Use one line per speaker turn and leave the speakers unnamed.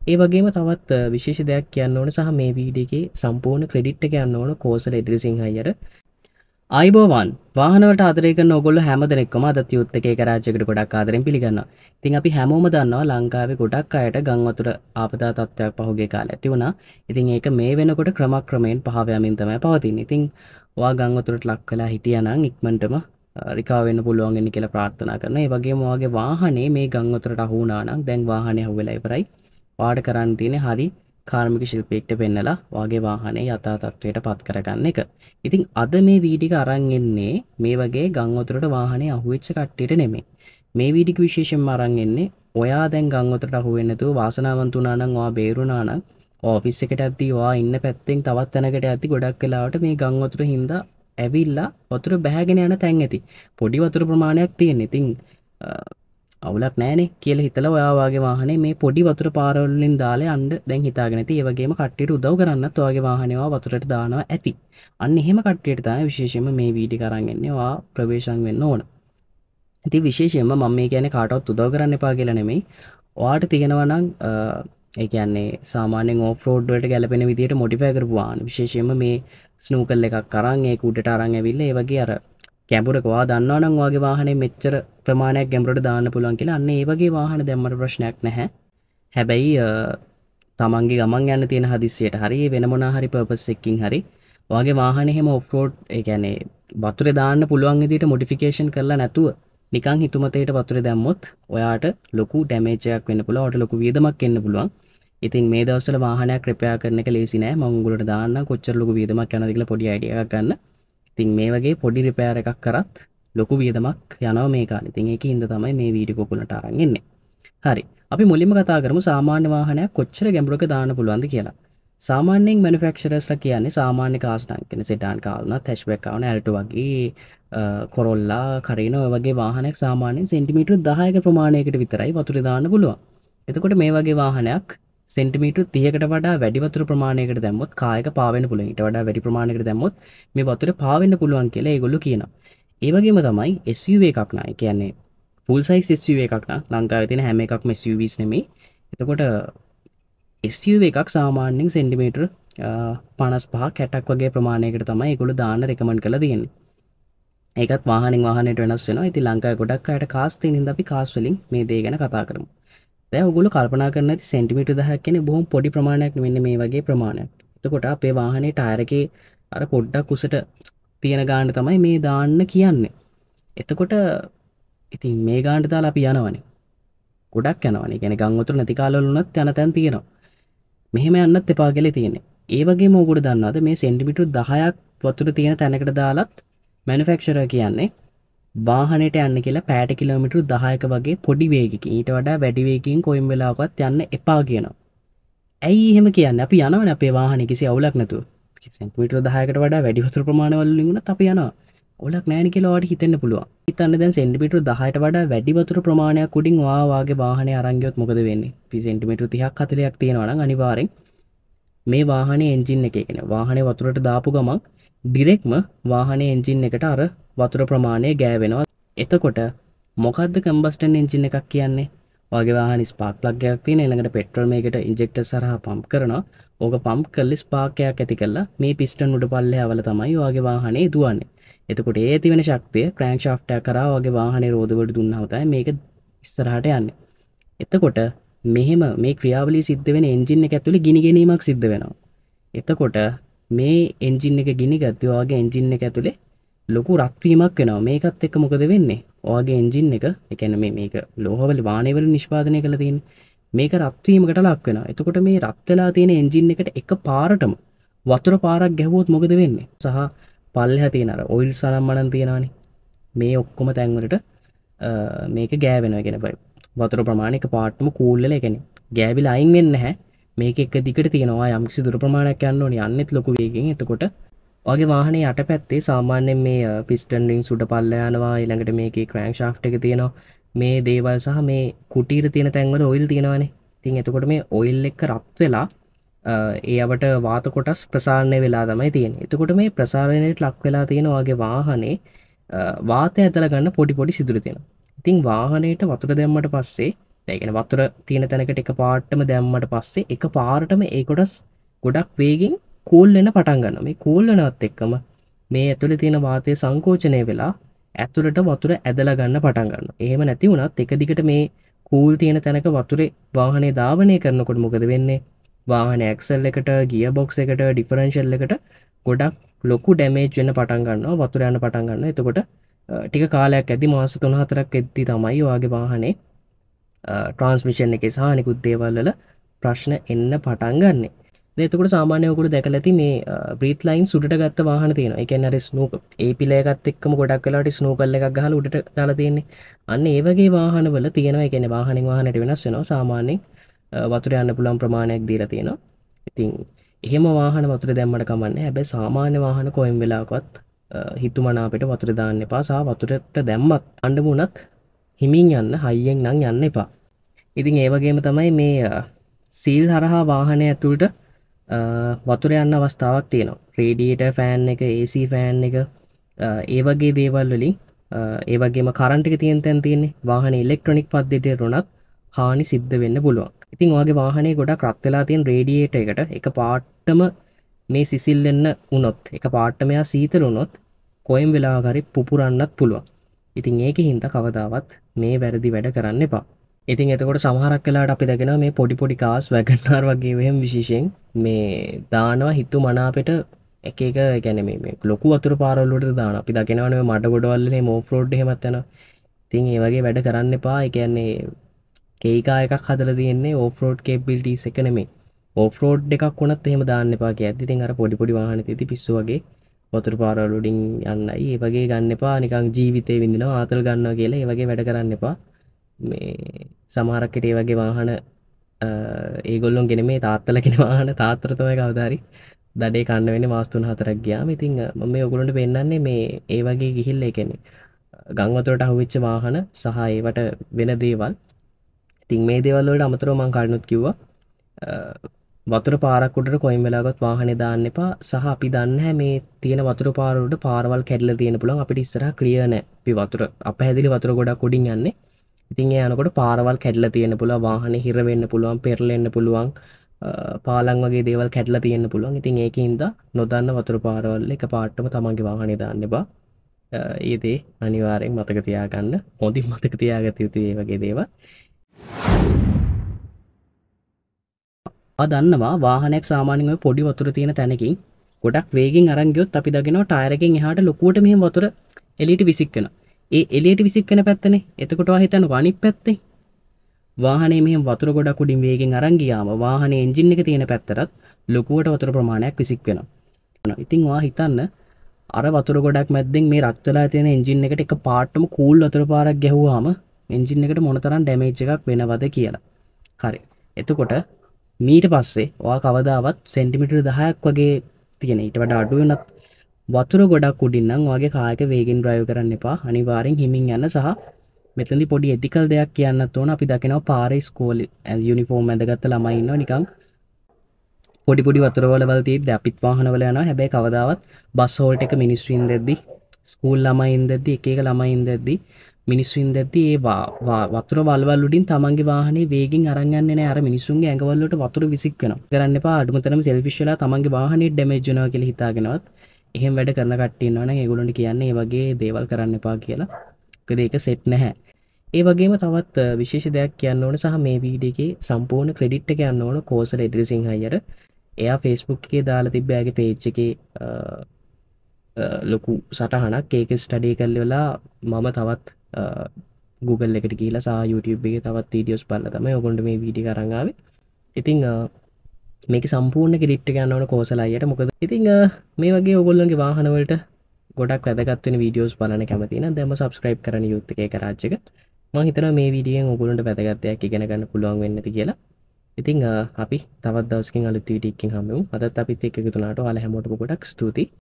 ඒ වගේම තවත් විශේෂ දෙයක් කියන්න ඕන සහ මේ වීඩියෝ එකේ සම්පූර්ණ ක්‍රෙඩිට් එක යන්න ඕන කෝසල ඉදිරිසිංහ අයියට. ආයිබෝවන් වාහනවලට ආදරය කරන ඔයගොල්ලෝ හැමදෙනෙක්ම අදත් යුත් එකේ රාජ්‍යයකට ගොඩක් ආදරෙන් පිළිගන්නවා. ඉතින් අපි හැමෝම දන්නවා ලංකාවේ ගොඩක් අයට ගම් වතුර ආපදා තත්ත්වයක් පහුගිය කාලේ ඇති වුණා. ඉතින් ඒක මේ වෙනකොට ක්‍රමක්‍රමයෙන් පහව යමින් තමයි පවතින්නේ. ඉතින් ඔයා ගම් වතුරට ලක් වෙලා හිටියා නම් ඉක්මනටම රිකවර් වෙන්න පුළුවන් වෙන්න කියලා ප්‍රාර්ථනා කරනවා. ඒ වගේම ඔයාගේ වාහනේ මේ ගම් වතුරට අහු වුණා නම් දැන් වාහනේ අහුවෙලා ඉවරයි. ඔයාට කරන්න තියෙන්නේ හරි කාර්මික ශිල්පියෙක්ට පෙන්නලා ඔයාගේ වාහනේ යථා තත්ත්වයට පත් කරගන්න එක. ඉතින් අද මේ වීඩියෝ එක අරන් එන්නේ මේ වගේ ගම් වතුරට වාහනේ අහුවෙච්ච කට්ටියට නෙමෙයි. මේ වීඩියෝ එක විශේෂයෙන්ම අරන් එන්නේ ඔයා දැන් ගම් වතුරට අහුවෙන්නේ නැතුව වාසනාවන්ත වුණා නම් ඔයා බේරුණා නම් ඔෆිස් එකට යද්දී ඔයා ඉන්න පැත්තෙන් තවත් තැනකට යද්දී ගොඩක් වෙලාවට මේ ගම් වතුර හින්දා ඇවිල්ලා වතුර බැහැගෙන යන තැන් ඇති. පොඩි වතුර ප්‍රමාණයක් තියෙන. ඉතින් අවුලක් නෑනේ කියලා හිතලා ඔයා වාගේ වාහනේ මේ පොඩි වතුර පාරවල් වලින් දාලා යන්න දැන් හිතාගෙන ඉතින් ඒ වගේම කට්ටියට උදව් කරන්නත් ඔයාගේ වාහනේ වතුරට දානවා ඇති. අන්න එහෙම කට්ටියට තමයි විශේෂයෙන්ම මේ වීඩියෝ කරන් එන්නේ. ඔයා ප්‍රවේශම් වෙන්න ඕන. ඉතින් විශේෂයෙන්ම මම මේ කියන්නේ කාටවත් උදව් කරන්න එපා කියලා නෙමෙයි. ඔයාට තියෙනවා නම් ඒ කියන්නේ සාමාන්‍යයෙන් ඕෆ් රෝඩ් වලට ගැලපෙන විදිහට මොඩිෆයි කරපු වාහන. විශේෂයෙන්ම මේ ස්නූකල් එකක් අරන් ඒක උඩට අරන් ඇවිල්ලා ඒ වගේ අර ගැඹුරක ඔයා දන්නවනම් ඔයාගේ වාහනේ මෙච්චර ප්‍රමාණයක් ගැඹුරට දාන්න පුළුවන් කියලා. අන්න ඒ වගේ වාහන දැම්මට ප්‍රශ්නයක් නැහැ. හැබැයි තමන්ගේ ගමන් යන්න තියෙන හදිස්සියට හරි වෙන මොනා හරි පර්පස් එකකින් හරි ඔයාගේ වාහනේ එහෙම ඔෆ් රෝඩ් ඒ කියන්නේ වතුරේ දාන්න පුළුවන් විදිහට මොඩිෆිකේෂන් කරලා නැතුව නිකන් හිතුමතේට වතුරේ දැම්මොත් ඔයාට ලොකු ඩැමේජ් එකක් වෙන්න පුළුවන්. ඔයාට ලොකු වියදමක් එන්න පුළුවන්. ඉතින් මේ දවස්වල වාහනයක් රිපෙයාර් කරන එක ලේසි නෑ. මම උඹලට දාන්න කොච්චර ලොකු වියදමක් යනවද කියලා පොඩි අයිඩියා එකක් ගන්න. ඉතින් මේ වගේ පොඩි රිපෙයාර් එකක් කරත් ලොකු වියදමක් යනවා මේ කාලේ. ඉතින් ඒකේ හින්දා තමයි මේ වීඩියෝ කොකුලට අරන් එන්නේ. හරි. අපි මුලින්ම කතා කරමු සාමාන්‍ය වාහනයක් කොච්චර ගැඹුරක දාන්න පුළුවන්ද කියලා. සාමාන්‍යයෙන් මැනුෆැක්චරර්ස්ලා කියන්නේ සාමාන්‍ය කාර්ස් නම් කියන්නේ සෙඩාන් කාර් උනත් හැෂ්බැක් කාර් උනත් ඇල්ටෝ වගේ කොරොල්ලා කරීනෝ වගේ වාහනයක් සාමාන්‍යයෙන් සෙන්ටිමීටර් 10ක ප්‍රමාණයකට විතරයි වතුර දාන්න පුළුවන්. එතකොට මේ වගේ වාහනයක් සෙන්ටිමීටර් 30කට වඩා වැඩි වතුර ප්‍රමාණයකට දැම්මොත් කායක පාවෙන්න පුළුවන්. ඊට වඩා වැඩි ප්‍රමාණයකට දැම්මොත් මේ වතුර පාවෙන්න පුළුවන් කියලා ඒගොල්ලෝ කියනවා. ඒ වගේම තමයි SUV එකක් නා. ඒ කියන්නේ ෆුල් සයිස් SUV එකක් නා. ලංකාවේ තියෙන හැම එකක්ම SUVs නෙමෙයි. එතකොට SUV එකක් සාමාන්‍යයෙන් සෙන්ටිමීටර් 55 60ක් වගේ ප්‍රමාණයකට තමයි ඒගොල්ලෝ දාන්න රෙකමන්ඩ් කරලා තියෙන්නේ. ඒකත් වාහනෙන් වාහනයට වෙනස් වෙනවා. ඉතින් ලංකාවේ ගොඩක් අයට කාස් තියෙන හින්දා අපි කාස් වලින් මේ දේ ගැන කතා කරමු. දැන් ඔයගොල්ලෝ කල්පනා කරන්න ඇති සෙන්ටිමීටර් 10ක් කියන්නේ බොහොම පොඩි ප්‍රමාණයක් නෙවෙයි මේ වගේ ප්‍රමාණයක්. එතකොට අපේ වාහනේ ටයර් එකේ අර පොඩ්ඩක් උසට තියෙන ගාන තමයි මේ දාන්න කියන්නේ. එතකොට ඉතින් මේ ගානට දාලා අපි යනවනේ. ගොඩක් යනවනේ. කියන්නේ ගම් වතුර නැති කාලවල උනත් යන තැන් තියෙනවා. මෙහෙම යන්නත් එපා කියලා තියෙන්නේ. ඒ වගේම ඔයගොල්ලෝ දන්නවද මේ සෙන්ටිමීටර් 10ක් වතුර තියෙන තැනකට දාලත් මැනුෆැක්චරර් කියන්නේ වාහනයට යන්න කියලා පැයට කිලෝමීටර් 10ක වගේ පොඩි වේගයකින් ඊට වඩා වැඩි වේගකින් කොයිම් වෙලාවකත් යන්න එපා කියනවා. ඇයි එහෙම කියන්නේ? අපි යනවනේ අපේ වාහනේ කිසි අවුලක් නැතුව. සෙන්ටිමීටර් 10කට වඩා වැඩි වතුර ප්‍රමාණවල වලින් උනත් අපි යනවා. අවුලක් නැහැ නේ කියලා ඔයාලට හිතෙන්න පුළුවන්. හිතන්න දැන් සෙන්ටිමීටර් 10ට වඩා වැඩි වතුර ප්‍රමාණයක් උඩින් වාගේ වාහනේ අරන් ගියොත් මොකද වෙන්නේ? අපි සෙන්ටිමීටර් 30ක් 40ක් තියෙනවා නම් අනිවාර්යෙන් මේ වාහනේ එන්ජින් එකේ කියන්නේ වාහනේ වතුරට දාපු ගමන් ඩිරෙක්ට්ම වාහනේ එන්ජින් එකට අර වතුර ප්‍රමාණය ගෑවෙනවා. එතකොට මොකද්ද කම්බස්ටන් එන්ජින් එකක් කියන්නේ? ඔයගේ වාහනේ ස්පාර්ක් ප්ලග් එකක් තියෙන ඊළඟට පෙට්‍රල් මේකට ඉන්ජෙක්ටර් සරහා පම්ප් කරනවා. ඕක පම්ප් කරලා ස්පාර්ක් එකක් ඇති කරලා මේ පිස්ටන් උඩ පල්ලෙහාවල තමයි ඔයගේ වාහනේ දුවන්නේ. එතකොට ඒ ඇති වෙන ශක්තිය ක්‍රෑන්ක් ෂාෆ්ට් එක කරා ඔයගේ වාහනේ රෝද වලට දුන්නාම තමයි මේක ඉස්සරහට යන්නේ. එතකොට මෙහෙම මේ ක්‍රියාවලිය සිද්ධ වෙන එන්ජින් එක ඇතුලේ ගිනි ගැනීමක් සිද්ධ වෙනවා. එතකොට මේ එන්ජින් එක ගිනි ගත්තේ ඔයාගේ එන්ජින් එක ඇතුලේ ලොකු රත් වීමක් වෙනවා. මේකත් එක්ක මොකද වෙන්නේ? ඔයාගේ එන්ජින් එක, ඒ කියන්නේ මේක ලෝහවල වාහනේ වල නිෂ්පාදනය කරලා තියෙන්නේ. මේක රත් වීමකට ලක් වෙනවා. එතකොට මේ රත් වෙලා තියෙන එන්ජින් එකට එක පාරටම වතුර පාරක් ගැහුවොත් මොකද වෙන්නේ? සහ පල්ලෙහා තියෙන අර ඔයිල් සලම්මනන් තියනවානේ. මේ ඔක්කොම තැන් වලට මේක ගෑවෙනවා. ඒ කියන්නේ වතුර ප්‍රමාණය එක පාටම කූල් වෙලා, ඒ කියන්නේ ගෑවිලා අයින් වෙන්නේ නැහැ. මේක එක දිගට තියෙනවා. යම් කිසි දුර ප්‍රමාණයක් යන්න ඕනේ. යන්නෙත් ලොකු වේගයෙන්. එතකොට ඔයාගේ වාහනේ යටපැත්තේ සාමාන්‍යයෙන් මේ පිස්ටන් රින්ග්ස් උඩ පල්ලෙහා යනවා. ඊළඟට මේකේ ක්‍රෑන්ක් ෂාෆ්ට් එක තියෙනවා. මේ දේවල් සහ මේ කුටීර තියෙන තැන්වල ඔයිල් තියෙනවානේ. ඉතින් එතකොට මේ ඔයිල් එක රත් වෙලා ඒ අවට වාත කොටස් ප්‍රසාරණය වෙලා තමයි තියෙන්නේ. එතකොට මේ ප්‍රසාරණයට ලක් වෙලා තියෙන ඔයාගේ වාහනේ වාතය ඇදලා ගන්න පොඩි පොඩි සිදුරු තියෙනවා. ඉතින් වාහනේට වතුර දැම්මට පස්සේ ඒ කියන්නේ වතුර තියෙන තැනකට එක පාරටම දැම්මට පස්සේ එක පාරටම ඒ කොටස් ගොඩක් වේගෙන් කූල් වෙන්න පටන් ගන්නවා. මේ කූල් වෙනවත් එක්කම මේ ඇතුලේ තියෙන වාතය සංකෝචනය වෙලා ඇතුළට වතුර ඇදලා ගන්න පටන් ගන්නවා. එහෙම නැති වුණත් එක දිගට මේ කූල් තියෙන තැනක වතුරේ වාහනේ ධාවනය කරනකොට මොකද වෙන්නේ? වාහනේ ඇක්සල් එකට, ගියර් බොක්ස් එකට, ඩිෆරන්ෂියල් එකට ගොඩක් ලොකු ඩැමේජ් වෙන්න පටන් ගන්නවා. වතුර යන්න පටන් ගන්නවා. එතකොට ටික කාලයක් ඇද්දි මාස 3-4ක් ඇද්දි තමයි ඔයාගේ වාහනේ ට්‍රාන්ස්මිෂන් එකේ සහ අනිකුත් දේවල් වල ප්‍රශ්න එන්න පටන් ගන්නෙ. එතකොට සාමාන්‍යයෙන් ඔයගොල්ලෝ දැකලා ඇති මේ බ්‍රීත් ලයින් උඩට ගත්ත වාහන තියෙනවා. ඒ කියන්නේ අර ස්නූක ඒ පිළ එකත් එක්කම ගොඩක් වෙලාවට ස්නූකල් එකක් ගහලා උඩට දාලා තියෙන්නේ. අන්න ඒ වගේ වාහනවල තියෙනවා. ඒ කියන්නේ වාහනෙන් වාහනයට වෙනස් වෙනවා. සාමාන්‍යයෙන් වතුර යන්න පුළුවන් ප්‍රමාණයක් දීලා තියෙනවා. ඉතින් එහෙම වාහන වතුර දැම්මට කමන්නේ. හැබැයි සාමාන්‍ය වාහන කොහෙන් වෙලාවකවත් හිතුමනාපෙට වතුර දාන්න එපා. සහ වතුරට දැම්මත් අඬ වුණත් හිමින් යන්න, හයියෙන් නම් යන්න එපා. ඉතින් ඒ වගේම තමයි මේ සීල් හරහා වාහනය ඇතුළට වතුර යන්න අවස්ථාවක් තියෙනවා. රේඩියේටර් ෆෑන් එක, AC ෆෑන් එක, ඒ වගේ දේවල් වලින් ඒ වගේම කරන්ට් එක තියෙන තැන් තියෙන්නේ. වාහනේ ඉලෙක්ට්‍රොනික පද්ධතියට උනත් හානි සිද්ධ වෙන්න පුළුවන්. ඉතින් ඔයාගේ වාහනේ ගොඩක් රත් වෙලා තියෙන රේඩියේටර් එකට එක පාටම මේ සිසිල් වෙන්න උනොත්, එක පාටම එයා සීතල උනොත් කොහෙන් වෙලාවක හරි පුපුරන්නත් පුළුවන්. ඉතින් ඒකේ හින්දා කවදාවත් මේ වැරදි වැඩ කරන්න එපා. ඉතින් එතකොට සමහරක් වෙලාවට අපි දකිනවා මේ පොඩි කාස් වැගන්ආර් වගේ මෙහෙම විශේෂයෙන් මේ දානවා හිතු මනාපෙට එක කියන්නේ මේ ලොකු වතුර පාරවල වලට දානවා. අපි දකිනවනේ මේ මඩ ගොඩවල් වල මේ ඕෆ් රෝඩ් එහෙමත් යනවා. ඉතින් ඒ වගේ වැඩ කරන්න එපා. ඒ කියන්නේ කේකා එකක් හදලා තියෙන්නේ ඕෆ් රෝඩ් කේපබිලිටිස් එක නෙමෙයි. ඕෆ් රෝඩ් එකක් වුණත් එහෙම දාන්න එපා කියද්දි ඉතින් අර පොඩි වාහනේ තියදී පිස්සු වගේ වතුර පාරවල වලින් යන්නයි. ඒ වගේ ගන්න එපා. නිකන් ජීවිතේ විඳිනවා ආතල් ගන්නවා කියලා ඒ වගේ වැඩ කරන්න එපා. මේ සමහරක්කට ඒ වගේ වාහන ඒගොල්ලොන් ගෙන මේ තාත්තලගෙන වාහන තාත්තර තමයි කවදා හරි දඩේ කන්න වෙන්නේ මාස 3-4ක් ගියාම. ඉතින් මම මේ ඔයගොල්ලන්ට පෙන්නන්නේ මේ ඒ වගේ ගිහිල්ලා ඒ කියන්නේ ගම් වතුරට අහුවෙච්ච වාහන සහ ඒවට වෙන දේවල්. ඉතින් මේ දේවල් වලට අමතරව මම කලිනුත් කිව්වා වතුර පාරක් උඩට කොයින් වෙලාවකත් වාහනේ දාන්න එපා. සහ අපි දන්නේ නැහැ මේ තියෙන වතුර පාර උඩ පාරවල් කැඩලා තියෙන පුළුවන්. අපිට ඉස්සරහා ක්ලියර් නැහැ. අපි වතුර අපහැදිලි වතුර ගොඩක් උඩින් යන්නේ. ඉතින් ඒ යනකොට පාරවල් කැඩලා තියෙන්න පුළුවන්, වාහනේ හිර වෙන්න පුළුවන්, පෙරලෙන්න පුළුවන්, පාලම් වගේ දේවල් කැඩලා තියෙන්න පුළුවන්. ඉතින් ඒකින්ද නොදන්න වතුර පාරවල් එක පාටම තමන්ගේ වාහනේ දාන්න එපා. ඒ දේ අනිවාර්යෙන් මතක තියාගන්න. හොඳින් මතක තියාගත යුතුයි මේ වගේ දේවල්. දන්නවා වාහනයක් සාමාන්‍යයෙන් ඔය පොඩි වතුර තියෙන තැනකින් ගොඩක් වේගෙන් අරන් ගියොත් අපි දකිනවා ටයර් එකෙන් එහාට ලොකුවට මෙහෙම වතුර එළියට විසික්කනවා. ඒ එළියට විසික්කන පැත්තනේ. එතකොට ඔයා හිතන්නේ අනිත් පැත්තේ වාහනේ මෙහෙම වතුර ගොඩක් උඩින් වේගෙන් අරන් ගියාම වාහනේ එන්ජින් එක තියෙන පැත්තටත් ලොකුවට වතුර ප්‍රමාණයක් විසික් වෙනවා. ඉතින් ඔයා හිතන්න අර වතුර ගොඩක් මැද්දෙන් මේ රත් වෙලා තියෙන එන්ජින් එකට එක පාටම කූල් වතුර පාරක් ගැහුවාම එන්ජින් එකට මොනතරම් ඩැමේජ් එකක් වෙනවද කියලා. හරි. එතකොට මීට පස්සේ ඔයා කවදාවත් සෙන්ටිමීටර් 10ක් වගේ තියෙන ඊට වඩා අඩු වෙනත් වතුර ගොඩක් උඩින් නම් ඔයාගේ කායක වේගෙන් ඩ්‍රයිව් කරන්න එපා. අනිවාර්යෙන් හිමින් යන්න. සහ මෙතනදී පොඩි එතිකල් දෙයක් කියන්නත් ඕන. අපි දකිනවා පාරේ ස්කෝලේ යුනිෆෝම් ඇඳගත්ත ළමයි ඉන්නවා නිකන් පොඩි වතුර වල තියෙද්දි අපිත් වාහන වල යනවා. හැබැයි කවදාවත් බස් හෝල්ට් එක මිනිස්සු ඉඳද්දි, ස්කූල් ළමයි ඉඳද්දි, එක ළමයි ඉඳද්දි මිනිස්සු ඉඳද්දි ඒ වතුර වලවල් උඩින් තමන්ගේ වාහනේ වේගෙන් අරන් යන්නේ නැහැ. අර මිනිස්සුන්ගේ ඇඟවල වලට වතුර විසික් වෙනවා. කරන්න එපා. අඩුම තරම සෙල්ෆිෂ් වෙලා තමන්ගේ වාහනේ ඩැමේජ් වෙනවා කියලා හිතාගෙනවත් එහෙම වැඩ කරන කට්ටිය ඉන්නවනම් ඒගොල්ලන්ට කියන්නේ මේ වගේ දේවල් කරන්න එපා කියලා. මොකද ඒක සෙට් නැහැ. ඒ වගේම තවත් විශේෂ දෙයක් කියන්න ඕන සහ මේ වීඩියෝ එකේ සම්පූර්ණ ක්‍රෙඩිට් එක යන්න ඕන කෝසල ඉදිරිසිංහ අයියට. එයා Facebook එකේ දාලා තිබ්බ එයාගේ page එකේ ලොකු සටහනක් ඒක ස්ටඩි කරලා මම තවත් Google එකට ගිහිලා සහ YouTube එකේ තවත් වීඩියෝස් බලලා තමයි ඔයගොල්ලන්ට මේ වීඩියෝ එක අරන් ආවේ. ඉතින් මේක සම්පූර්ණ ක්‍රෙඩිට් එක යන්න ඕන කෝසල අයියට. මොකද ඉතින් මේ වගේ ඔයගොල්ලන්ගේ වාහන වලට ගොඩක් වැදගත් වෙන වීඩියෝස් බලන්න කැමති නම් දැන්ම subscribe කරන්න youth එකේ කරාජ් එක. මම හිතනවා මේ වීඩියෝෙන් ඔයගොල්ලන්ට වැදගත් දෙයක් ඉගෙන ගන්න පුළුවන් වෙන්න ඇති කියලා. ඉතින් අපි තවත් දවසකින් අලුත් වීඩියෝ එකකින් හම්බෙමු. අදත් අපිත් එක්ක එකතු වුණාට ඔයාලා හැමෝටම ගොඩක් ස්තුතියි.